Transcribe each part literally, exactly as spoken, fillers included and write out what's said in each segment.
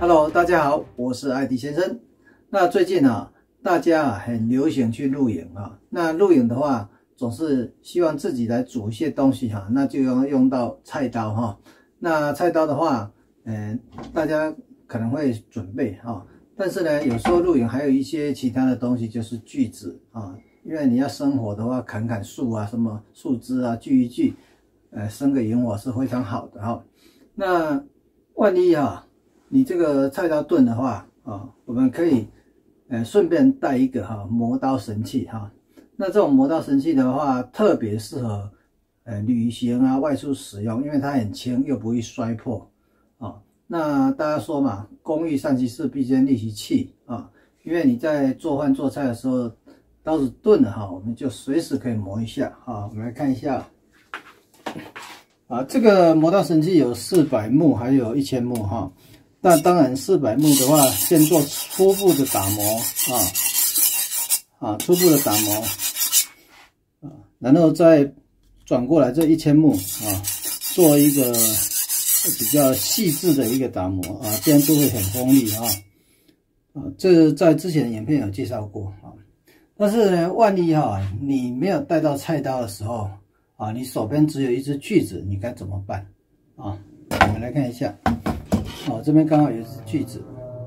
Hello， 大家好，我是艾迪先生。那最近啊，大家啊很流行去露营啊。那露营的话，总是希望自己来煮一些东西哈、啊，那就要用到菜刀哈、啊。那菜刀的话，嗯、呃，大家可能会准备哈、啊，但是呢，有时候露营还有一些其他的东西，就是锯子啊，因为你要生火的话，砍砍树啊，什么树枝啊，锯一锯，呃，生个萤火是非常好的哈、啊。那万一啊。你这个菜刀钝的话啊，我们可以呃顺便带一个哈、啊、磨刀神器哈、啊。那这种磨刀神器的话，特别适合呃旅行啊外出使用，因为它很轻又不易摔破啊。那大家说嘛，工欲善其事，必先利其器啊。因为你在做饭做菜的时候，刀子钝了哈、啊，我们就随时可以磨一下啊。我们来看一下啊，这个磨刀神器有四百目，还有一千目哈。啊那当然，四百目的话，先做初步的打磨啊，啊，初步的打磨啊，然后再转过来这一千目啊，做一个比较细致的一个打磨啊，这样就会很锋利啊。啊，这在之前影片有介绍过啊。但是呢，万一哈、啊、你没有带到菜刀的时候啊，你手边只有一支锯子，你该怎么办啊？我们来看一下。哦，这边刚好有一支锯子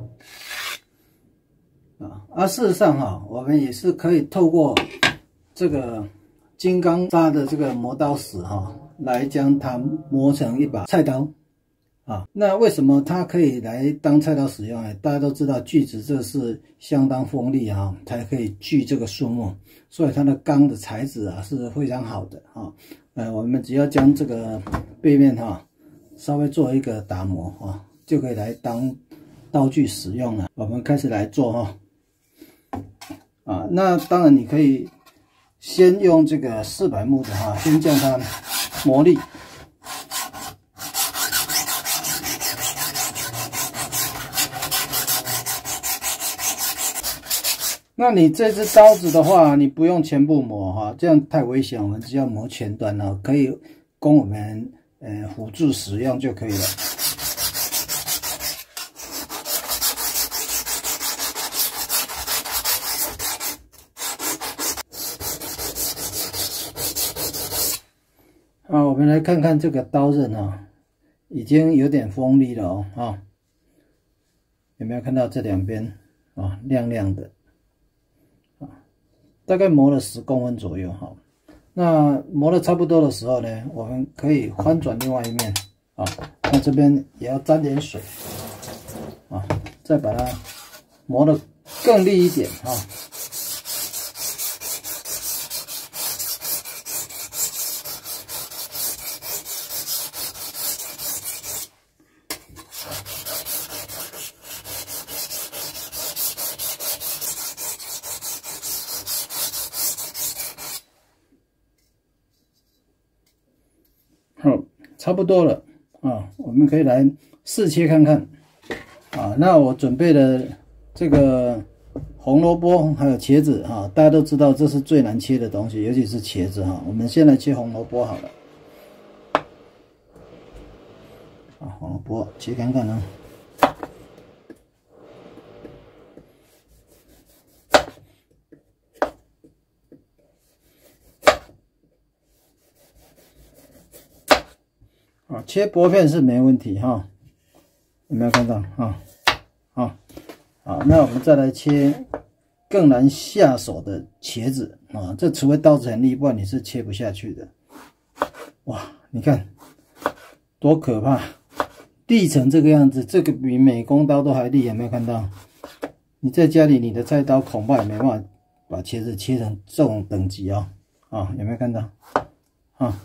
啊，啊，事实上哈、啊，我们也是可以透过这个金刚砂的这个磨刀石哈、啊，来将它磨成一把菜刀啊。那为什么它可以来当菜刀使用呢？大家都知道锯子这是相当锋利啊，才可以锯这个树木，所以它的钢的材质啊是非常好的啊。呃，我们只要将这个背面哈、啊、稍微做一个打磨啊。就可以来当刀具使用了。我们开始来做哈，啊，那当然你可以先用这个四百目的哈，先将它磨砺。那你这支刀子的话，你不用全部磨哈，这样太危险。我们只要磨前端呢，可以供我们呃辅助使用就可以了。啊，我们来看看这个刀刃啊，已经有点锋利了哦，啊，有没有看到这两边啊亮亮的啊？大概磨了十公分左右哈。那磨的差不多的时候呢，我们可以翻转另外一面啊，那这边也要沾点水啊，再把它磨得更利一点啊。好，差不多了啊，我们可以来试切看看啊。那我准备的这个红萝卜还有茄子啊，大家都知道这是最难切的东西，尤其是茄子哈。我们先来切红萝卜好了。啊，红萝卜切看看呢。啊，切薄片是没问题哈，有没有看到啊？啊，好，那我们再来切更难下手的茄子啊，这除非刀子很利，不然你是切不下去的。哇，你看多可怕，利成这个样子，这个比美工刀都还利，有没有看到？你在家里你的菜刀恐怕也没办法把茄子切成这种等级哦。啊，有没有看到？啊。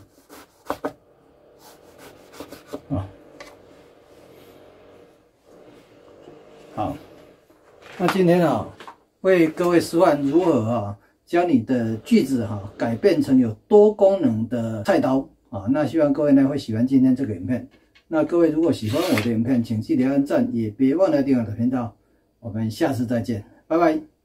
啊，好，那今天啊，为各位示范如何啊，将你的锯子哈、啊、改变成有多功能的菜刀啊。那希望各位呢会喜欢今天这个影片。那各位如果喜欢我的影片，请记得按赞，也别忘了订阅我的频道。我们下次再见，拜拜。